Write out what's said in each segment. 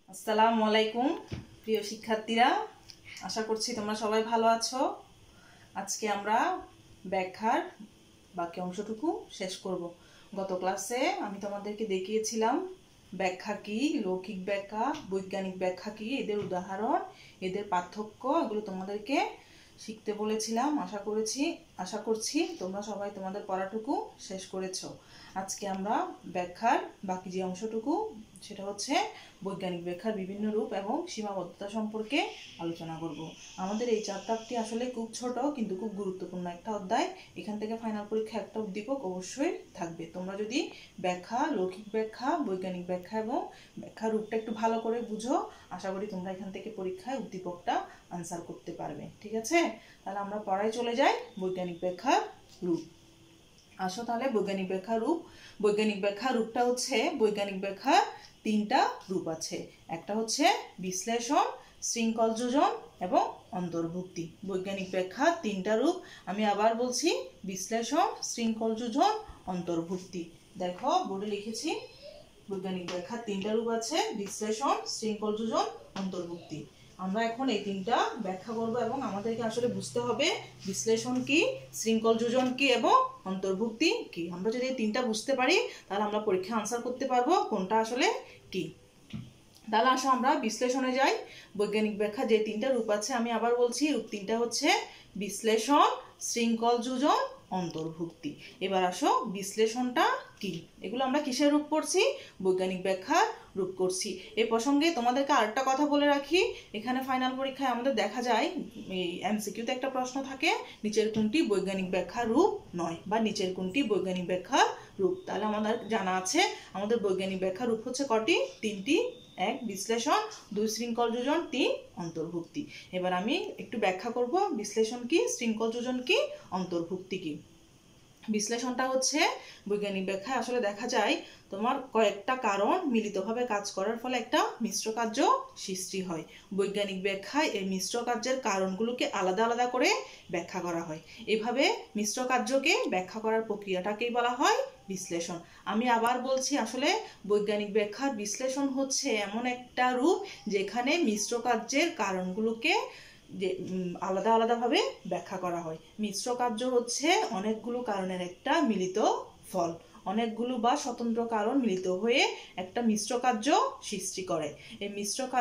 আসসালামু আলাইকুম প্রিয় শিক্ষার্থীরা, আশা করছি তোমরা সবাই ভালো আছো। আজকে আমরা ব্যাখ্যার বাকি অংশটুকু শেষ করব। গত ক্লাসে আমি তোমাদেরকে দেখিয়েছিলাম ব্যাখ্যা কি, লৌকিক ব্যাখ্যা, বৈজ্ঞানিক ব্যাখ্যা কি, এদের উদাহরণ, এদের পার্থক্য, এগুলো তোমাদেরকে শিখতে বলেছিলাম। আশা করছি তোমরা সবাই তোমাদের পড়াটুকু শেষ করেছো। আজকে আমরা ব্যাখ্যার বাকি যে অংশটুকু, সেটা হচ্ছে বৈজ্ঞানিক ব্যাখ্যার বিভিন্ন রূপ এবং সীমাবদ্ধতা সম্পর্কে আলোচনা করব। আমাদের এই চ্যাপ্টারটি আসলে খুব ছোট কিন্তু খুব গুরুত্বপূর্ণ একটা অধ্যায়। এখান থেকে ফাইনাল পরীক্ষা একটা উদ্দীপক অবশ্যই থাকবে। তোমরা যদি ব্যাখ্যা, লৌকিক ব্যাখ্যা, বৈজ্ঞানিক ব্যাখ্যা এবং ব্যাখ্যার রূপটা একটু ভালো করে বুঝো, আশা করি তোমরা এখান থেকে পরীক্ষায় উদ্দীপকটা আনসার করতে পারবে। ঠিক আছে, তাহলে আমরা পড়ায় চলে যাই। বৈজ্ঞানিক ব্যাখ্যার রূপ। আসো তাহলে বৈজ্ঞানিক ব্যাখ্যার রূপ। বৈজ্ঞানিক ব্যাখ্যার রূপটা হচ্ছে, বৈজ্ঞানিক ব্যাখ্যার তিনটা রূপ আছে। একটা হচ্ছে বিশ্লেষণ, শৃঙ্খল যোজন এবং অন্তর্ভুক্তি। বৈজ্ঞানিক ব্যাখ্যার তিনটা রূপ, আমি আবার বলছি, বিশ্লেষণ, শৃঙ্খল যোজন, অন্তর্ভুক্তি। দেখো বোর্ডে লিখেছি, বৈজ্ঞানিক ব্যাখ্যার তিনটা রূপ আছে, বিশ্লেষণ, শৃঙ্খল যোজন, অন্তর্ভুক্তি। আমরা এখন এই তিনটা ব্যাখ্যা করব এবং আমাদেরকে আসলে বুঝতে হবে বিশ্লেষণ কি, শৃঙ্খল যোজন কি এবং অন্তর্ভুক্তি কি। আমরা যদি এই তিনটা বুঝতে পারি তাহলে আমরা পরীক্ষা আনসার করতে পারবো কোনটা আসলে কি। তাহলে আসো আমরা বিশ্লেষণে যাই। বৈজ্ঞানিক ব্যাখ্যা যে তিনটা রূপ আছে, আমি আবার বলছি, রূপ তিনটা হচ্ছে বিশ্লেষণ, শৃঙ্খল যোজন, অন্তর্ভুক্তি। এবার আসো বিশ্লেষণটা কি। এগুলো আমরা কিসের রূপ করছি? বৈজ্ঞানিক ব্যাখ্যার রূপ করছি। এই প্রসঙ্গে তোমাদেরকে আরেকটা কথা বলে রাখি, এখানে ফাইনাল পরীক্ষায় আমাদের দেখা যায় এই এমসিকিউতে একটা প্রশ্ন থাকে, নিচের কোনটি বৈজ্ঞানিক ব্যাখ্যার রূপ নয়, বা নিচের কোনটি বৈজ্ঞানিক ব্যাখ্যার রূপ। তাহলে আমাদের জানা আছে আমাদের বৈজ্ঞানিক ব্যাখ্যার রূপ হচ্ছে কটি? তিনটি। এক বিশ্লেষণ, দুই শৃঙ্খল যোজন, তিন অন্তর্ভুক্তি। এবার আমি একটু ব্যাখ্যা করব বিশ্লেষণ কি, শৃঙ্খল যোজন কি, অন্তর্ভুক্তি কি। বিশ্লেষণটা হচ্ছে বৈজ্ঞানিক ব্যাখ্যায় আসলে দেখা যায় তোমার কয়েকটা কারণ মিলিতভাবে কাজ করার ফলে একটা মিশ্র কার্য সৃষ্টি হয়। বৈজ্ঞানিক ব্যাখ্যায় এই মিশ্র কার্যের কারণগুলোকে আলাদা আলাদা করে ব্যাখ্যা করা হয়। এভাবে মিশ্র কার্যকে ব্যাখ্যা করার প্রক্রিয়াটাকেই বলা হয় বিশ্লেষণ। আমি আবার বলছি, আসলে বৈজ্ঞানিক ব্যাখ্যার বিশ্লেষণ হচ্ছে এমন একটা রূপ যেখানে মিশ্র কার্যের কারণগুলোকে যে আলাদা আলাদাভাবে ব্যাখ্যা করা হয়। মিশ্র কার্য হচ্ছে অনেকগুলো কারণের একটা মিলিত ফল। অনেকগুলো বা স্বতন্ত্র কারণ মিলিত হয়ে একটা মিশ্র কার্য সৃষ্টি করে। এই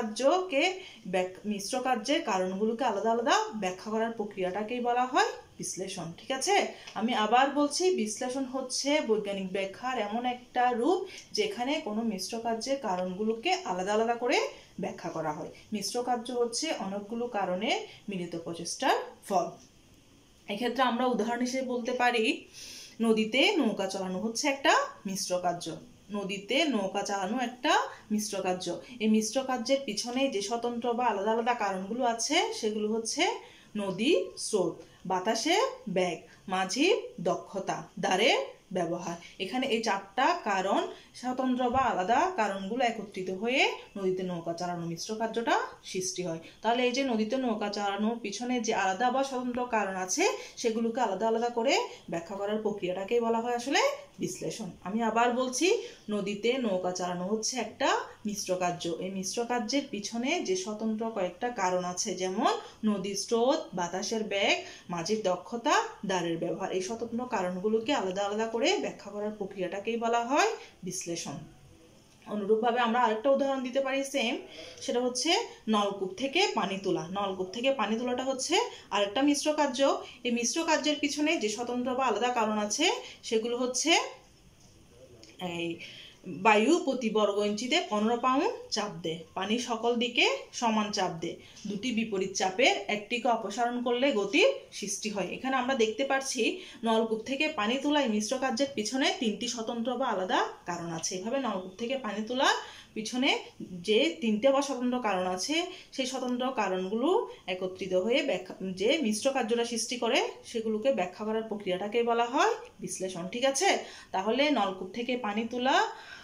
মিশ্র কার্যের কারণগুলোকে আলাদা আলাদা ব্যাখ্যা করার প্রক্রিয়াটাকেই বলা হয় বিশ্লেষণ। ঠিক আছে, আমি আবার বলছি, বিশ্লেষণ হচ্ছে বৈজ্ঞানিক ব্যাখ্যার এমন একটা রূপ যেখানে কোনো মিশ্র কার্যের কারণগুলোকে আলাদা আলাদা করে ব্যাখ্যা করা হয়। মিশ্র কার্য হচ্ছে অনেকগুলো কারণে মিলিত প্রচেষ্টার ফল। এক্ষেত্রে আমরা উদাহরণ হিসেবে বলতে পারি, নদীতে নৌকা চালানো হচ্ছে একটা মিশ্র কার্য। নদীতে নৌকা চালানো একটা মিশ্র কার্য। এই মিশ্র কার্যের পিছনে যে স্বতন্ত্র বা আলাদা আলাদা কারণগুলো আছে সেগুলো হচ্ছে নদী স্রোত, বাতাসে বেগ, মাঝির দক্ষতা, দ্বারের ব্যবহার। এখানে এই চারটা কারণ, স্বতন্ত্র বা আলাদা কারণগুলো একত্রিত হয়ে নদীতে নৌকা চালানো মিশ্র কার্যটা সৃষ্টি হয়। তাহলে এই যে নদীতে নৌকা চালানোর পিছনে যে আলাদা বা স্বতন্ত্র কারণ আছে সেগুলোকে আলাদা আলাদা করে ব্যাখ্যা করার প্রক্রিয়াটাকেই বলা হয় আসলে বিশ্লেষণ। আমি আবার বলছি, নদীতে নৌকা চালানো হচ্ছে একটা মিশ্র কার্য। এই মিশ্র কার্যের পিছনে যে স্বতন্ত্র কয়েকটা কারণ আছে, যেমন নদীর স্রোত, বাতাসের বেগ, মাঝির দক্ষতা, দ্বারের ব্যবহার, এই স্বতন্ত্র কারণগুলোকে আলাদা আলাদা করে ব্যাখ্যা করার প্রক্রিয়াটাকেই বলা হয় বিশ্লেষণ। অনুরূপভাবে আমরা আরেকটা উদাহরণ দিতে পারি সেম, সেটা হচ্ছে নলকূপ থেকে পানি তোলা। নলকূপ থেকে পানি তোলাটা হচ্ছে আরেকটা মিশ্র কার্য। এই মিশ্র কার্যের পিছনে যে স্বতন্ত্র বা আলাদা কারণ আছে সেগুলো হচ্ছে এই বায়ু প্রতি বর্গ ইঞ্চিতে 15 পাউন্ড চাপ দেয়, পানি সকল দিকে সমান চাপ দেয়, দুটি বিপরীত চাপের একটিকে অপসারণ করলে গতির সৃষ্টি হয়। এখানে আমরা দেখতে পাচ্ছি নলকূপ থেকে পানি তোলা এই মিশ্র কার্যের পিছনে তিনটি স্বতন্ত্র বা আলাদা কারণ আছে। এভাবে নলকূপ থেকে পানি তোলা পিছনে যে তিনটে বা স্বতন্ত্র কারণ আছে সেই স্বতন্ত্র কারণগুলো একত্রিত হয়ে যে মিশ্র কার্যটা সৃষ্টি করে সেগুলোকে ব্যাখ্যা করার প্রক্রিয়াটাকে বলা হয় বিশ্লেষণ। ঠিক আছে, তাহলে নলকূপ থেকে পানি তোলা,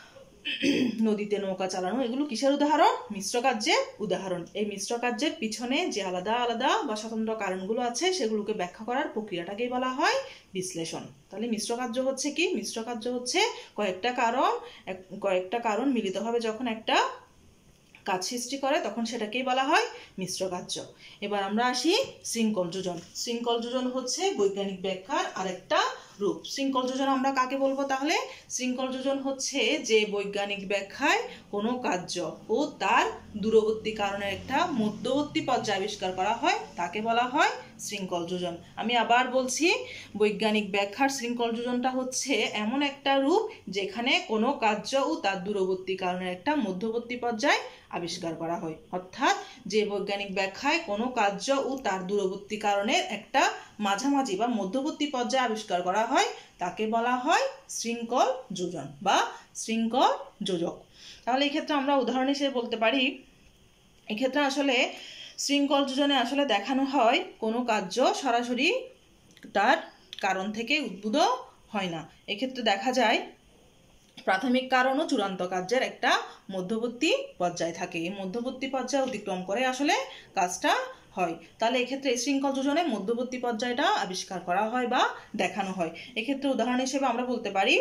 নদীতে নৌকা চালানো, এগুলো কিসের উদাহরণ? মিশ্র কার্যের উদাহরণ। এই মিশ্র কার্যের পিছনে যে আলাদা আলাদা বা স্বতন্ত্র কারণগুলো আছে সেগুলোকে ব্যাখ্যা করার প্রক্রিয়াটাকেই বলা হয় বিশ্লেষণ। তাহলে মিশ্র কার্য হচ্ছে কি? মিশ্র কার্য হচ্ছে কয়েকটা কারণ মিলিতভাবে যখন একটা কাজ সৃষ্টি করে তখন সেটাকেই বলা হয় মিশ্র কার্য। এবার আমরা আসি শৃঙ্খল যোজন। শৃঙ্খল যোজন হচ্ছে বৈজ্ঞানিক ব্যাখ্যার আরেকটা রূপ। শৃঙ্খল যোজন আমরা কাকে বলবো তাহলে? শৃঙ্খল যোজন হচ্ছে যে বৈজ্ঞানিক ব্যাখ্যায় কোনো কার্য ও তার দূরবর্তী কারণের একটা মধ্যবর্তী পর্যায় আবিষ্কার করা হয়, তাকে বলা হয় শৃঙ্খল যোজন। আমি আবার বলছি, বৈজ্ঞানিক ব্যাখ্যার শৃঙ্খল যোজনটা হচ্ছে এমন একটা রূপ যেখানে কোনো কার্য ও তার দূরবর্তী কারণের একটা মধ্যবর্তী পর্যায় আবিষ্কার করা হয়। অর্থাৎ যে বৈজ্ঞানিক ব্যাখ্যায় কোনো কার্য ও তার দূরবর্তী কারণের একটা মাঝামাঝি বা মধ্যবর্তী পর্যায়ে আবিষ্কার করা হয়, তাকে বলা হয় শৃঙ্খল যোজন বা শৃঙ্খল যোজক। তাহলে এই ক্ষেত্রে আমরা উদাহরণ হিসেবে বলতে পারি, এক্ষেত্রে আসলে শৃঙ্খল যোজনে আসলে দেখানো হয় কোনো কার্য সরাসরি তার কারণ থেকে উদ্ভূত হয় না। এক্ষেত্রে দেখা যায় প্রাথমিক কারণ ও চূড়ান্ত কার্যের একটা মধ্যবর্তী পর্যায় থাকে। এই মধ্যবর্তী পর্যায় অতিক্রম করে আসলে কাজটা হয়। তাহলে এক্ষেত্রে শৃঙ্খল যোজনে মধ্যবর্তী পর্যায়টা আবিষ্কার করা হয় বা দেখানো হয়। এক্ষেত্রে উদাহরণ হিসেবে আমরা বলতে পারি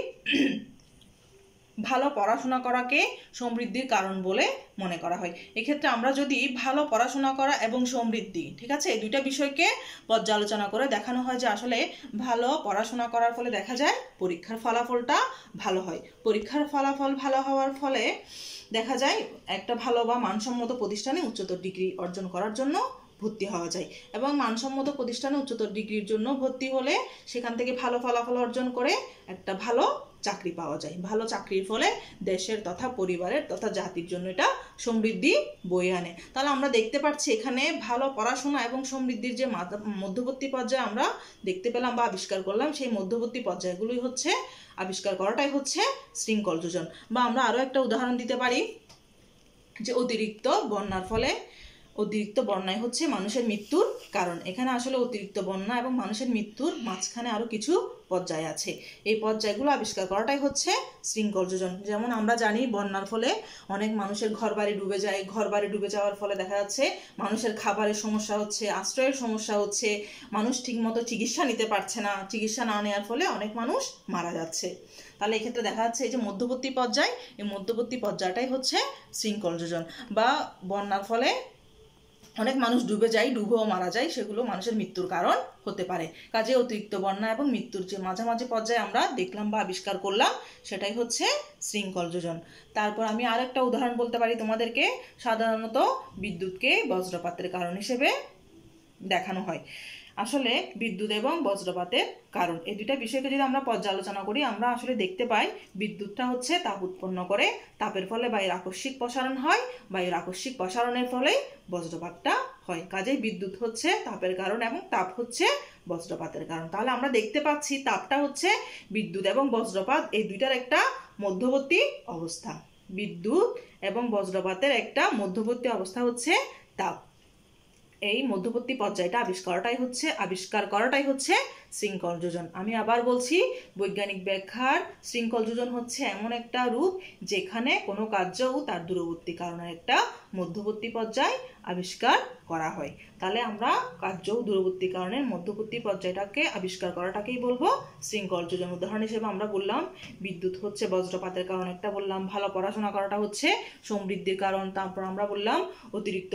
ভালো পড়াশোনা করাকে সমৃদ্ধির কারণ বলে মনে করা হয়। এক্ষেত্রে আমরা যদি ভালো পড়াশোনা করা এবং সমৃদ্ধি, ঠিক আছে, এই দুইটা বিষয়কে পর্যালোচনা করে দেখানো হয় যে আসলে ভালো পড়াশোনা করার ফলে দেখা যায় পরীক্ষার ফলাফলটা ভালো হয়। পরীক্ষার ফলাফল ভালো হওয়ার ফলে দেখা যায় একটা ভালো বা মানসম্মত প্রতিষ্ঠানে উচ্চতর ডিগ্রি অর্জন করার জন্য ভর্তি হওয়া যায়, এবং মানসম্মত প্রতিষ্ঠানে উচ্চতর ডিগ্রির জন্য ভর্তি হলে সেখান থেকে ভালো ফলাফল অর্জন করে একটা ভালো চাকরি পাওয়া যায়। ভালো চাকরির ফলে দেশের তথা পরিবারের তথা জাতির জন্য এটা সমৃদ্ধি বয়ে আনে। তাহলে আমরা দেখতে পাচ্ছি এখানে ভালো পড়াশোনা এবং সমৃদ্ধির যে মধ্যবর্তী পর্যায়ে আমরা দেখতে পেলাম বা আবিষ্কার করলাম, সেই মধ্যবর্তী পর্যায়গুলোই হচ্ছে আবিষ্কার করাটাই হচ্ছে শৃঙ্খল যোজন। বা আমরা আরও একটা উদাহরণ দিতে পারি যে অতিরিক্ত বন্যায় হচ্ছে মানুষের মৃত্যুর কারণ। এখানে আসলে অতিরিক্ত বন্যা এবং মানুষের মৃত্যুর মাঝখানে আরো কিছু পর্যায় আছে, এই পর্যায়গুলো আবিষ্কার করাটাই হচ্ছে শৃঙ্খল যোজন। যেমন আমরা জানি বন্যার ফলে অনেক মানুষের ঘরবাড়ি ডুবে যায়, ঘরবাড়ি ডুবে যাওয়ার ফলে দেখা যাচ্ছে মানুষের খাবারের সমস্যা হচ্ছে, আশ্রয়ের সমস্যা হচ্ছে, মানুষ ঠিকমতো চিকিৎসা নিতে পারছে না, চিকিৎসা না নেওয়ার ফলে অনেক মানুষ মারা যাচ্ছে। তাহলে এক্ষেত্রে দেখা যাচ্ছে এই যে মধ্যবর্তী পর্যায়, এই মধ্যবর্তী পর্যায়টাই হচ্ছে শৃঙ্খল যোজন। বা বন্যার ফলে অনেক মানুষ ডুবে যায়, ডুবেও মারা যায়, সেগুলো মানুষের মৃত্যুর কারণ হতে পারে। কাজে অতিরিক্ত বন্যা এবং মৃত্যুর যে মাঝামাঝি পর্যায়ে আমরা দেখলাম বা আবিষ্কার করলাম, সেটাই হচ্ছে শৃঙ্খল যোজন। তারপর আমি আরেকটা উদাহরণ বলতে পারি তোমাদেরকে। সাধারণত বিদ্যুৎকে বজ্রপাতের কারণ হিসেবে দেখানো হয়। আসলে বিদ্যুৎ এবং বজ্রপাতের কারণ, এই দুইটা বিষয়কে যদি আমরা পর্যালোচনা করি, আমরা আসলে দেখতে পাই বিদ্যুৎটা হচ্ছে তাপ উৎপন্ন করে, তাপের ফলে বায়ুর আকস্মিক প্রসারণ হয়, বায়ুর আকস্মিক প্রসারণের ফলে বজ্রপাতটা হয়। কাজেই বিদ্যুৎ হচ্ছে তাপের কারণ এবং তাপ হচ্ছে বজ্রপাতের কারণ। তাহলে আমরা দেখতে পাচ্ছি তাপটা হচ্ছে বিদ্যুৎ এবং বজ্রপাত এই দুইটার একটা মধ্যবর্তী অবস্থা। বিদ্যুৎ এবং বজ্রপাতের একটা মধ্যবর্তী অবস্থা হচ্ছে তাপ। এই মধ্যবর্তী পর্যায়টা আবিষ্কার করাটাই হচ্ছে শৃঙ্খল যোজন। আমি আবার বলছি, বৈজ্ঞানিক ব্যাখ্যার শৃঙ্খল যোজন হচ্ছে এমন একটা রূপ যেখানে কোনো কার্য ও তার দূরবর্তী কারণের একটা মধ্যবর্তী পর্যায় আবিষ্কার করা হয়। তাহলে আমরা কার্য ও দূরবর্তী কারণের মধ্যবর্তী পর্যায়টাকে আবিষ্কার করাটাকেই বলবো শৃঙ্খল যোজন। উদাহরণ হিসেবে আমরা বললাম বিদ্যুৎ হচ্ছে বজ্রপাতের কারণ একটা বললাম, ভালো পড়াশোনা করাটা হচ্ছে সমৃদ্ধির কারণ, তারপর আমরা বললাম অতিরিক্ত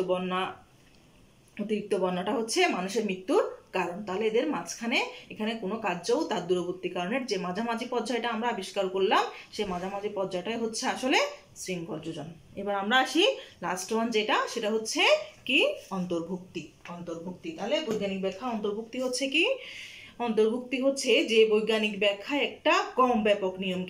বন্যাটা হচ্ছে মানুষের মৃত্যুর কারণ। তাহলে এদের মাঝখানে এখানে কোনো কার্য তার দূরবর্তী কারণের যে মাঝামাঝি পর্যায়টা আমরা আবিষ্কার করলাম, সেই মাঝামাঝি পর্যায়টাই হচ্ছে আসলে শৃঙ্খল যোজন। এবার আমরা আসি লাস্ট ওয়ান, সেটা হচ্ছে কি অন্তর্ভুক্তি। তাহলে বৈজ্ঞানিক ব্যাখ্যা অন্তর্ভুক্তি হচ্ছে কি? অন্তর্ভুক্তি হচ্ছে যে বৈজ্ঞানিক ব্যাখ্যায় একটা কম ব্যাপক নিয়মকে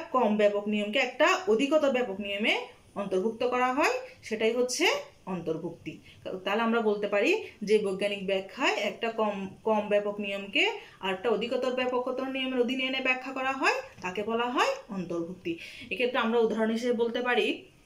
একটা অধিকতর ব্যাপক নিয়মে অন্তর্ভুক্ত করা হয়, সেটাই হচ্ছে অন্তর্ভুক্তি। তাহলে আমরা বলতে পারি যে বৈজ্ঞানিক ব্যাখ্যায় একটা কম ব্যাপক নিয়মকে আর একটা অধিকতর ব্যাপকতর নিয়মের অধীনে এনে ব্যাখ্যা করা হয়, তাকে বলা হয় অন্তর্ভুক্তি। এক্ষেত্রে আমরা উদাহরণ হিসেবে বলতে পারি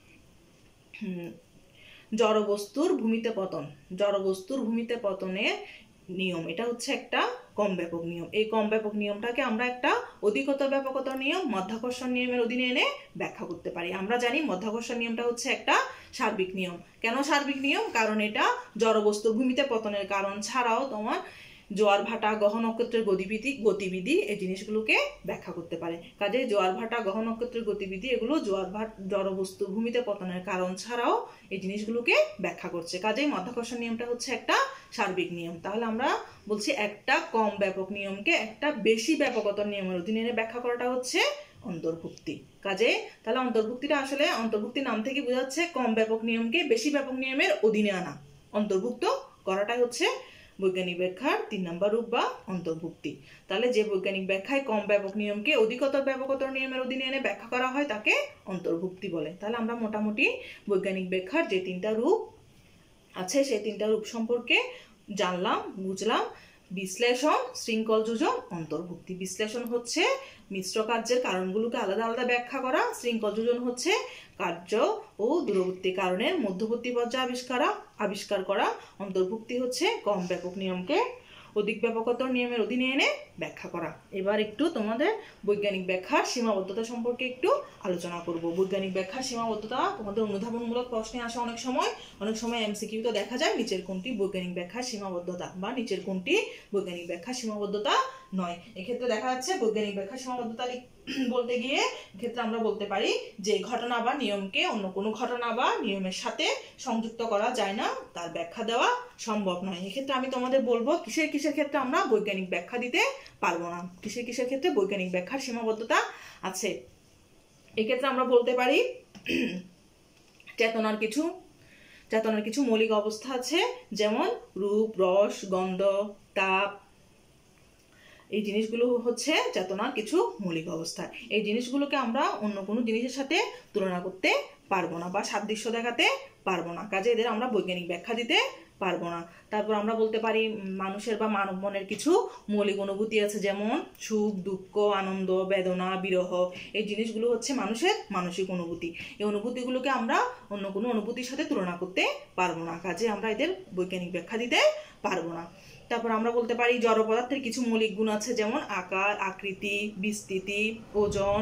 জড়বস্তুর ভূমিতে পতনের নিয়ম, এটা হচ্ছে একটা কম ব্যাপক নিয়ম। এই কম ব্যাপক নিয়মটাকে আমরা একটা অধিকতর ব্যাপকতর নিয়ম মাধ্যাকর্ষণ নিয়মের অধীনে এনে ব্যাখ্যা করতে পারি। আমরা জানি মাধ্যাকর্ষণ নিয়মটা হচ্ছে একটা সার্বিক নিয়ম। কেন সার্বিক নিয়ম? কারণ এটা জড়বস্তুর ভূমিতে পতনের কারণ ছাড়াও তোমার জোয়ার ভাটা গ্রহ নক্ষত্রের গতিবিধি এই জিনিসগুলোকে ব্যাখ্যা করতে পারে। কাজে জোয়ার ভাটা গ্রহ নক্ষত্রের গতিবিধি এগুলো জড়বস্তু ভূমিতে পতনের কারণ ছাড়াও এই জিনিসগুলোকে ব্যাখ্যা করছে। কাজেই মাধ্যাকর্ষণ নিয়মটা হচ্ছে একটা সার্বিক নিয়ম। তাহলে আমরা বলছি একটা কম ব্যাপক নিয়মকে একটা বেশি ব্যাপকতার নিয়মের অধীনে এনে ব্যাখ্যা করাটা হচ্ছে অন্তর্ভুক্তি। কাজে তাহলে অন্তর্ভুক্তিটা আসলে অন্তর্ভুক্তি নাম থেকে বোঝা যাচ্ছে কম ব্যাপক নিয়মকে বেশি ব্যাপক নিয়মের অধীনে আনা। অন্তর্ভুক্ত করাটাই হচ্ছে বৈজ্ঞানিক ব্যাখ্যার 3 নম্বর রূপ বা অন্তর্ভুক্তি। তাহলে যে বৈজ্ঞানিক ব্যাখ্যায় কম ব্যাপক নিয়মকে অধিকতর ব্যাপকতর নিয়মের অধীনে এনে ব্যাখ্যা করা হয় তাকে অন্তর্ভুক্তি বলে। তাহলে আমরা মোটামুটি বৈজ্ঞানিক ব্যাখ্যার যে 3টা রূপ আছে সেই 3টা রূপ সম্পর্কে জানলাম, বুঝলাম। বিশ্লেষণ, শৃঙ্খল যোজন, অন্তর্ভুক্তি। বিশ্লেষণ হচ্ছে মিশ্র কার্যের কারণগুলোকে আলাদা আলাদা ব্যাখ্যা করা। শৃঙ্খল যোজন হচ্ছে কার্য ও দূরবর্তী কারণের মধ্যবর্তী পর্যায়ে আবিষ্কার করা। অন্তর্ভুক্তি হচ্ছে কম ব্যাপক নিয়মকে অধিক ব্যাপকতর নিয়মের অধীনে এনে ব্যাখ্যা করা। এবার একটু তোমাদের বৈজ্ঞানিক ব্যাখ্যার সীমাবদ্ধতা সম্পর্কে একটু আলোচনা করব। বৈজ্ঞানিক ব্যাখ্যার সীমাবদ্ধতা তোমাদের অনুধাবনমূলক প্রশ্নে আসে অনেক সময় এমসিকিউতে দেখা যায় নিচের কোনটি বৈজ্ঞানিক ব্যাখ্যার সীমাবদ্ধতা বা নিচের কোনটি বৈজ্ঞানিক ব্যাখ্যার সীমাবদ্ধতা নয়। এক্ষেত্রে দেখা যাচ্ছে বৈজ্ঞানিক ব্যাখ্যার সীমাবদ্ধতা বলতে গিয়ে এক্ষেত্রে আমরা বলতে পারি যে ঘটনা বা নিয়মকে অন্য কোনো ঘটনা বা নিয়মের সাথে সংযুক্ত করা যায় না, তার ব্যাখ্যা দেওয়া সম্ভব নয়। এক্ষেত্রে আমি তোমাদের বলবো কিসের ক্ষেত্রে আমরা বৈজ্ঞানিক ব্যাখ্যা দিতে পারবো না, কিসের ক্ষেত্রে বৈজ্ঞানিক ব্যাখ্যার সীমাবদ্ধতা আছে। এক্ষেত্রে আমরা বলতে পারি চেতনার কিছু মৌলিক অবস্থা আছে, যেমন রূপ, রস, গন্ধ, তাপ। এই জিনিসগুলো হচ্ছে চেতনার কিছু মৌলিক অবস্থা। এই জিনিসগুলোকে আমরা অন্য কোনো জিনিসের সাথে তুলনা করতে পারবো না বা সাদৃশ্য দেখাতে পারবো না। কাজে এদের আমরা বৈজ্ঞানিক ব্যাখ্যা দিতে পারবো না। তারপর আমরা বলতে পারি মানুষের বা মানব মনের কিছু মৌলিক অনুভূতি আছে, যেমন সুখ, দুঃখ, আনন্দ, বেদনা, বিরহ। এই জিনিসগুলো হচ্ছে মানুষের মানসিক অনুভূতি। এই অনুভূতিগুলোকে আমরা অন্য কোনো অনুভূতির সাথে তুলনা করতে পারবো না। কাজে আমরা এদের বৈজ্ঞানিক ব্যাখ্যা দিতে পারবো না। তারপর আমরা বলতে পারি জড় পদার্থের কিছু মৌলিক গুণ আছে, যেমন আকার, আকৃতি, বিস্তৃতি, ওজন,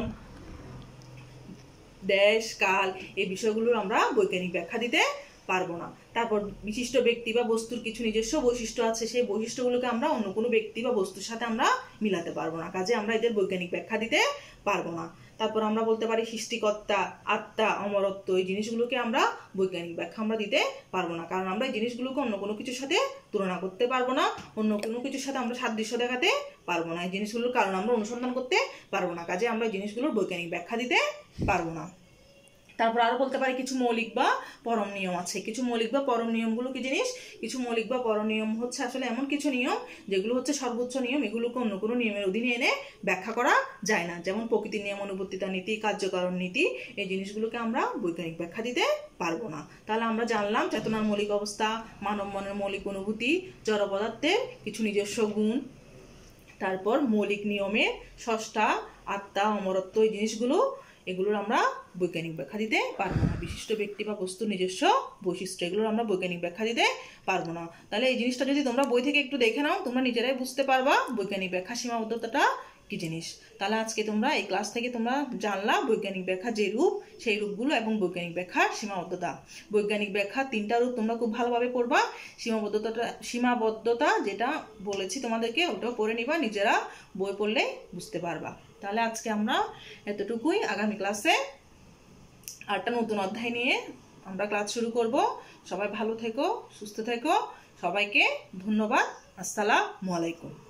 দেশ, কাল। এই বিষয়গুলোর আমরা বৈজ্ঞানিক ব্যাখ্যা দিতে পারবো না। তারপর বিশিষ্ট ব্যক্তি বা বস্তুর কিছু নিজস্ব বৈশিষ্ট্য আছে, সেই বৈশিষ্ট্যগুলোকে আমরা অন্য কোনো ব্যক্তি বা বস্তুর সাথে আমরা মিলাতে পারবো না। কাজে আমরা এদের বৈজ্ঞানিক ব্যাখ্যা দিতে পারবো না। তারপর আমরা বলতে পারি সৃষ্টিকর্তা, আত্মা, অমরত্ব। এই জিনিসগুলোকে আমরা বৈজ্ঞানিক ব্যাখ্যা আমরা দিতে পারবো না, কারণ আমরা এই জিনিসগুলোকে অন্য কোনো কিছুর সাথে তুলনা করতে পারবো না, অন্য কোনো কিছুর সাথে আমরা সাদৃশ্য দেখাতে পারবো না। এই জিনিসগুলোর কারণ আমরা অনুসন্ধান করতে পারবো না। কাজে আমরা এই জিনিসগুলোর বৈজ্ঞানিক ব্যাখ্যা দিতে পারবো না। তারপর আরো বলতে পারি কিছু মৌলিক বা পরম নিয়ম আছে। কিছু মৌলিক বা পরম নিয়মগুলো কি জিনিস? কিছু মৌলিক বা পরম নিয়ম হচ্ছে আসলে এমন কিছু নিয়ম যেগুলো হচ্ছে সর্বোচ্চ নিয়ম, এগুলোকে অন্য কোনো নিয়মের অধীনে এনে ব্যাখ্যা করা যায় না। যেমন প্রকৃতির নিয়ম, অনুবর্তিতা নীতি, কার্যকারণ নীতি। এই জিনিসগুলোকে আমরা বৈজ্ঞানিক ব্যাখ্যা দিতে পারবো না। তাহলে আমরা জানলাম চেতনার মৌলিক অবস্থা, মানব মনের মৌলিক অনুভূতি, জড় পদার্থের কিছু নিজস্ব গুণ, তারপর মৌলিক নিয়মে স্রষ্টা, আত্মা, অমরত্ব। এই জিনিসগুলো এগুলোর আমরা বৈজ্ঞানিক ব্যাখ্যা দিতে পারবো না। বিশিষ্ট ব্যক্তি বা বস্তুর নিজস্ব বৈশিষ্ট্য, এগুলোর আমরা বৈজ্ঞানিক ব্যাখ্যা দিতে পারবো না। তাহলে এই জিনিসটা যদি তোমরা বই থেকে একটু দেখে নাও, তোমরা নিজেরাই বুঝতে পারবা বৈজ্ঞানিক ব্যাখ্যা সীমাবদ্ধতাটা কি জিনিস। তাহলে আজকে তোমরা এই ক্লাস থেকে তোমরা জানলা বৈজ্ঞানিক ব্যাখ্যা যে রূপ, সেই রূপগুলো এবং বৈজ্ঞানিক ব্যাখ্যার সীমাবদ্ধতা। বৈজ্ঞানিক ব্যাখ্যা 3টা রূপ তোমরা খুব ভালোভাবে পড়বা। সীমাবদ্ধতা যেটা বলেছি তোমাদেরকে ওটাও পড়ে নিবা, নিজেরা বই পড়লে বুঝতে পারবা। তাহলে আজকে আমরা এতটুকুই। আগামী ক্লাসে আরেকটা নতুন অধ্যায় নিয়ে আমরা ক্লাস শুরু করব। সবাই ভালো থেকো, সুস্থ থেকো। সবাইকে ধন্যবাদ। আসসালামু আলাইকুম।